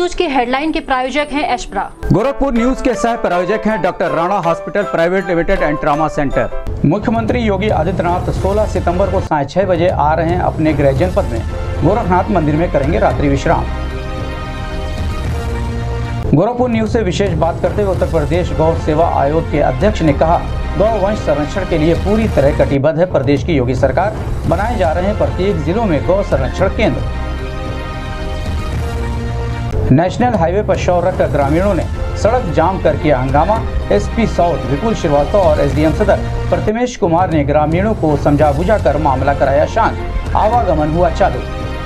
News के headline के प्रायोजक हैं एशप्रा। गोरखपुर न्यूज के सह प्रायोजक हैं doctor Rana hospital private limited and trauma centre. मुख्यमंत्री योगी आदित्यनाथ 16 सितंबर को साढ़े 6 बजे आ रहे हैं अपने गृह जनपद में गोरखनाथ मंदिर में करेंगे रात्रि विश्राम। गोरखपुर न्यूज से विशेष बात करते हुए उत्तर प्रदेश गौ सेवा आयोग के अध्यक्ष ने कहा, गौ वंश संरक्षण के लिए पूरी तरह कटिबद्ध है प्रदेश की योगी सरकार। बनाए जा रहे हैं प्रत्येक जिलों में गौ संरक्षण केंद्र। नेशनल हाईवे पर शव रखकर ग्रामीणों ने सड़क जाम कर किया हंगामा। एसपी साउथ विपुल श्रीवास्तव और एसडीएम सदर प्रतिमेश कुमार ने ग्रामीणों को समझा बुझा कर मामला कराया शांत। आवागमन हुआ चालू।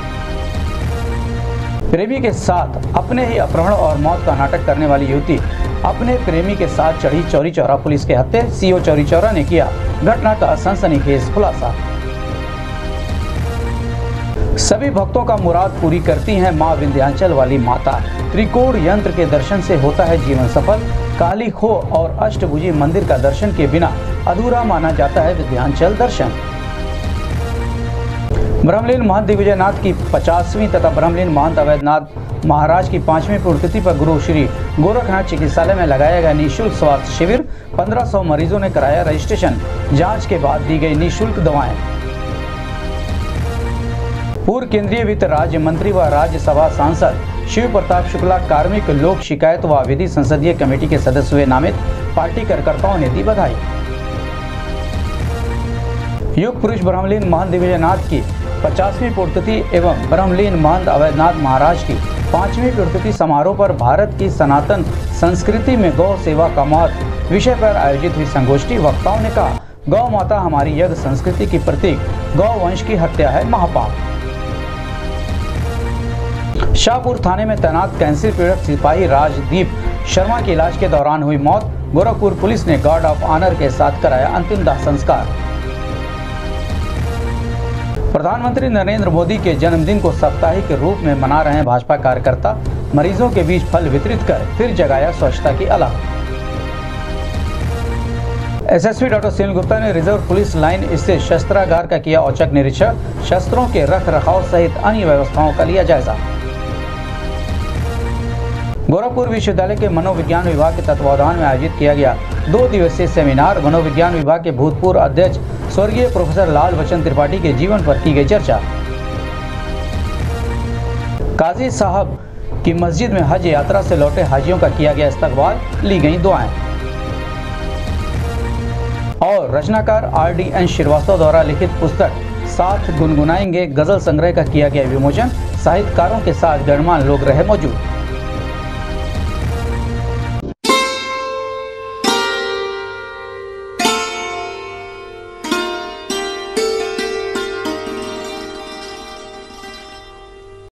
प्रेमी के साथ अपने ही अपहरण और मौत का नाटक करने वाली युवती अपने प्रेमी के साथ चढ़ी चौरी चौरा पुलिस के हत्थे। सीओ चौरी चौरा ने किया घटना का सनसनीखेज खुलासा। सभी भक्तों का मुराद पूरी करती हैं मां विंध्याचल वाली माता। त्रिकोण यंत्र के दर्शन से होता है जीवन सफल। काली खो और अष्टभुजी मंदिर का दर्शन के बिना अधूरा माना जाता है विंध्याचल दर्शन। ब्रह्मलीन महंत दिग्विजयनाथ की 50वीं तथा ब्रह्मलीन महंत अवैधनाथ महाराज की 5वीं पुण्यतिथि पर गुरु श्री गोरखनाथ चिकित्सालय में लगाया गया निःशुल्क स्वास्थ्य शिविर। 1500 मरीजों ने कराया रजिस्ट्रेशन। जांच के बाद दी गई निःशुल्क दवाएं। पूर्व केंद्रीय वित्त राज्य मंत्री व राज्यसभा सांसद शिव प्रताप शुक्ला कार्मिक लोक शिकायत व विधि संसदीय कमेटी के सदस्य हुए नामित। पार्टी कार्यकर्ताओं ने दी बधाई। युग पुरुष ब्रह्मलीन महंत दिग्विजयनाथ की 50वीं पुण्यतिथि एवं ब्रह्मलीन महंत अवैधनाथ महाराज की 5वीं पुण्यतिथि समारोह पर भारत की सनातन संस्कृति में गौ सेवा का महत्व विषय पर आयोजित हुई संगोष्ठी। वक्ताओं ने कहा, गौ माता हमारी यज्ञ संस्कृति की प्रतीक। गौ वंश की हत्या है महापाप। शाहपुर थाने में तैनात कैंसर पीड़ित सिपाही राजदीप शर्मा की इलाज के दौरान हुई मौत। गोरखपुर पुलिस ने गार्ड ऑफ ऑनर के साथ कराया अंतिम दाह संस्कार। प्रधानमंत्री नरेंद्र मोदी के जन्मदिन को साप्ताहिक रूप में मना रहे हैं भाजपा कार्यकर्ता। मरीजों के बीच फल वितरित कर फिर जगाया स्वच्छता की अलख। एसएसपी डॉक्टर सुनील गुप्ता ने रिजर्व पुलिस लाइन स्थित शस्त्रागार का किया औचक निरीक्षण। शस्त्रों के रख रखाव सहित अन्य व्यवस्थाओं का लिया जायजा। गोरखपुर विश्वविद्यालय के मनोविज्ञान विभाग के तत्वावधान में आयोजित किया गया 2 दिवसीय सेमिनार। मनोविज्ञान विभाग के भूतपूर्व अध्यक्ष स्वर्गीय प्रोफेसर लाल बच्चन त्रिपाठी के जीवन पर की गई चर्चा। काजी साहब की मस्जिद में हज यात्रा से लौटे हाजियों का किया गया इस्तकबाल। ली गई दुआएं। और रचनाकार RDN श्रीवास्तव द्वारा लिखित पुस्तक साथ गुनगुनाएंगे गजल संग्रह का किया गया विमोचन। साहित्यकारों के साथ गणमान्य लोग रहे मौजूद।